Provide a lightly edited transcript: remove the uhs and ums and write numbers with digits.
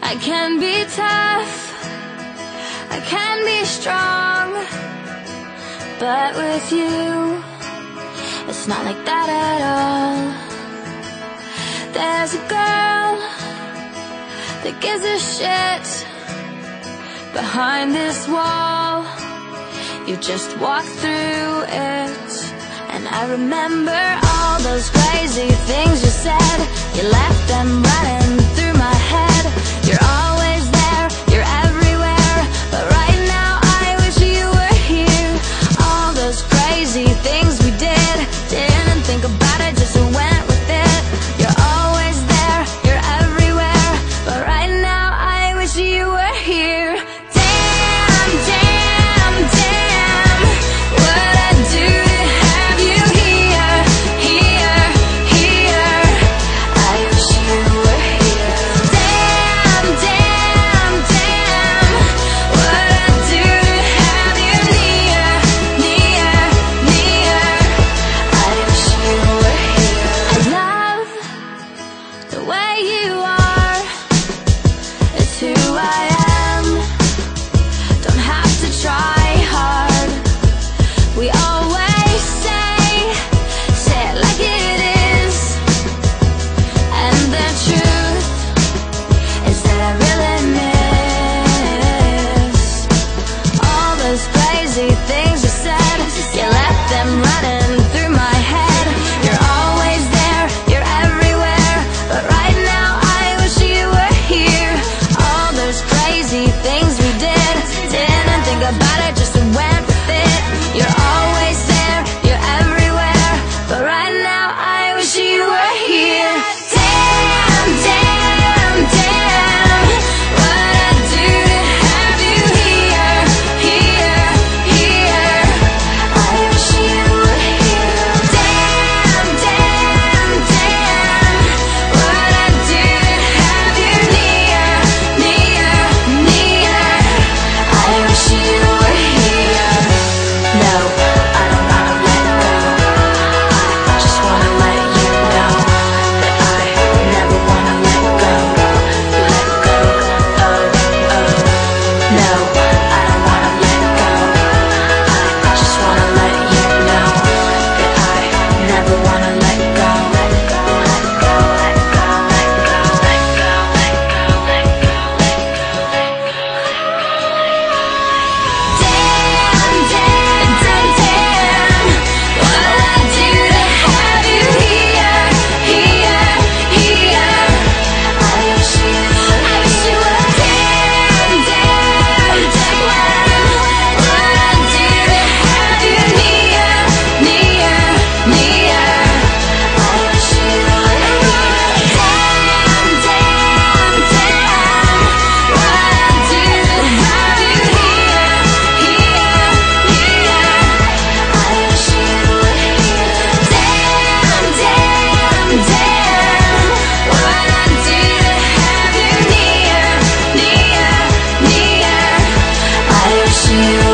I can be tough, I can be strong, but with you, it's not like that at all. There's a girl that gives a shit behind this wall. You just walk through it, and I remember all those crazy things you said. You left them running through my head. You're always there, you're everywhere, but right now I wish you were here. All those crazy things we did, didn't think about it, just went with it. You're always there, you're everywhere, but right now I wish you were here. Damn, damn, damn, what I do to have you here, here, here. I wish you were here. Damn, damn, damn, what I do to have you near, near, near. I wish you were here. I love the way you are. It's who I am. Don't have to try hard. We always say it like it is. And the truth is that I really miss all those crazy things you said. You left them running through my head. You're always there, you're everywhere, but right now I wish you were here. All those crazy things we did, didn't think about it, just went with it. You're always there, you're everywhere, but right now I wish you were here. Damn, damn, damn, what I do to have you here, here, here. I wish you were here. Damn, damn, damn, what I do to have you near, near, near. I wish you were here. No, I don't wanna let go. I just wanna let you know that I never wanna let go. Let go, oh, oh. No, I don't wanna let go. I just wanna let you know that I never wanna let go. Let go, let go, let go, let go, let go, let go, let go, let go, Damn, damn, damn, damn, what I do to have you here, here, here. I wish you were. Damn, damn, damn, what I do to have you near, near, near. I wish you were here. Damn, damn, damn, what I do to have you here, here, here. I wish you were here. Damn, damn, damn, what I do to have you near, near, near. I wish you